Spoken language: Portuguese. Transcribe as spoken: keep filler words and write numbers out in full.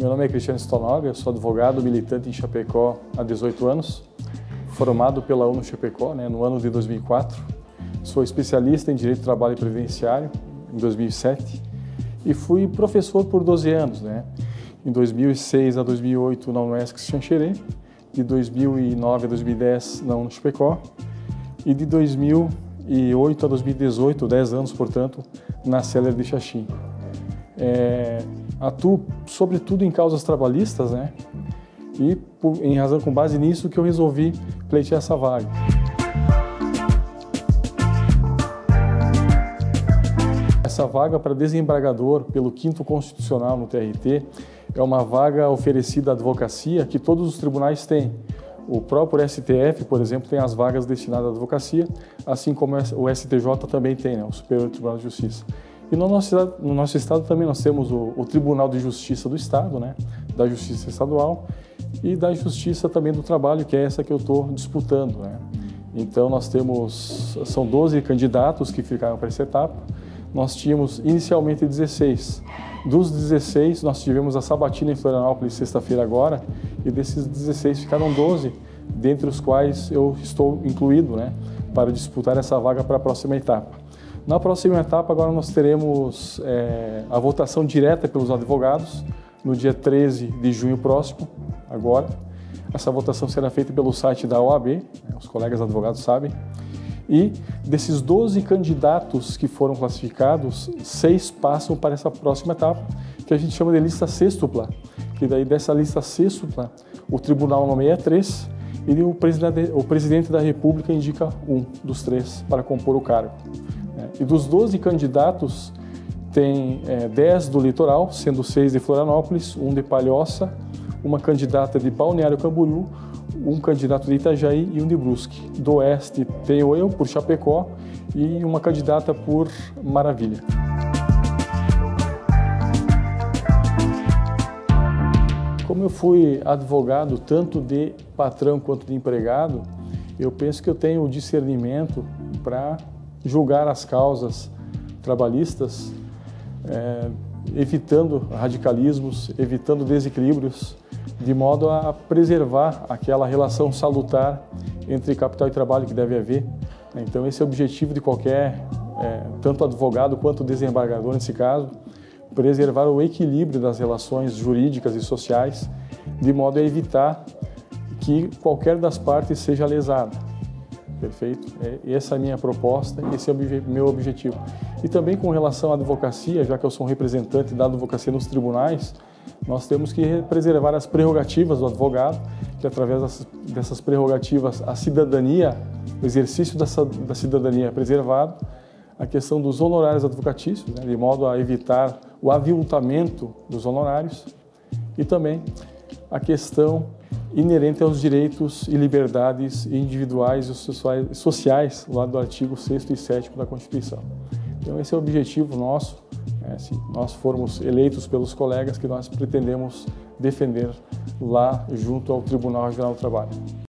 Meu nome é Cristiano Stonoga, eu sou advogado militante em Chapecó há dezoito anos, formado pela UNO Chapecó, né, no ano de dois mil e quatro. Sou especialista em Direito do Trabalho e Previdenciário em dois mil e sete e fui professor por doze anos, né, em dois mil e seis a dois mil e oito na UNESC Xanxerê, de dois mil e nove a dois mil e dez na UNO Chapecó e de dois mil e oito a dois mil e dezoito, dez anos, portanto, na Seller de Xaxim. É, atuo sobretudo em causas trabalhistas, né? E por, em razão com base nisso que eu resolvi pleitear essa vaga. Essa vaga para desembargador pelo quinto Constitucional no T R T é uma vaga oferecida à advocacia que todos os tribunais têm. O próprio S T F, por exemplo, tem as vagas destinadas à advocacia, assim como o S T J também tem, né? O Superior Tribunal de Justiça. E no nosso, no nosso estado também nós temos o, o Tribunal de Justiça do Estado, né, da Justiça Estadual, e da Justiça também do Trabalho, que é essa que eu estou disputando, né. Então nós temos, são doze candidatos que ficaram para essa etapa. Nós tínhamos inicialmente dezesseis. Dos dezesseis, nós tivemos a sabatina em Florianópolis sexta-feira agora, e desses dezesseis ficaram doze, dentre os quais eu estou incluído, né, para disputar essa vaga para a próxima etapa. Na próxima etapa, agora nós teremos é, a votação direta pelos advogados, no dia treze de junho próximo, agora. Essa votação será feita pelo site da O A B, né, os colegas advogados sabem. E desses doze candidatos que foram classificados, seis passam para essa próxima etapa, que a gente chama de lista sextupla. Que daí dessa lista sextupla, o tribunal nomeia três e o presidente, o presidente da República indica um dos três para compor o cargo. E dos doze candidatos, tem é, dez do litoral, sendo seis de Florianópolis, um de Palhoça, uma candidata de Balneário Camboriú, um candidato de Itajaí e um de Brusque. Do oeste tenho eu, por Chapecó, e uma candidata por Maravilha. Como eu fui advogado tanto de patrão quanto de empregado, eu penso que eu tenho o discernimento para julgar as causas trabalhistas, é, evitando radicalismos, evitando desequilíbrios, de modo a preservar aquela relação salutar entre capital e trabalho que deve haver. Então esse é o objetivo de qualquer, é, tanto advogado quanto desembargador nesse caso, preservar o equilíbrio das relações jurídicas e sociais, de modo a evitar que qualquer das partes seja lesada. Perfeito? Essa é a minha proposta, esse é o meu objetivo. E também com relação à advocacia, já que eu sou um representante da advocacia nos tribunais, nós temos que preservar as prerrogativas do advogado, que através dessas prerrogativas a cidadania, o exercício dessa, da cidadania é preservado, a questão dos honorários advocatícios, né, de modo a evitar o aviltamento dos honorários, e também a questão inerente aos direitos e liberdades individuais e sociais, lá do artigo sexto e sétimo da Constituição. Então esse é o objetivo nosso, né, se nós formos eleitos pelos colegas, que nós pretendemos defender lá junto ao Tribunal Regional do Trabalho.